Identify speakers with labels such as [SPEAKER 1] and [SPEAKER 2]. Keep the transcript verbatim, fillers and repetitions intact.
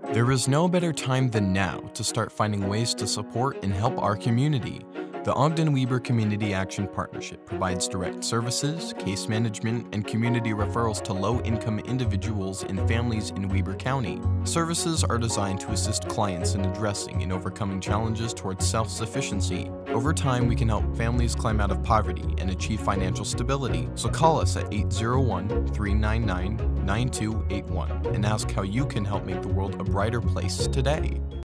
[SPEAKER 1] There is no better time than now to start finding ways to support and help our community. The Ogden-Weber Community Action Partnership provides direct services, case management, and community referrals to low-income individuals and families in Weber County. Services are designed to assist clients in addressing and overcoming challenges towards self-sufficiency. Over time, we can help families climb out of poverty and achieve financial stability. So call us at eight zero one, three nine nine, nine two eight one and ask how you can help make the world a brighter place today.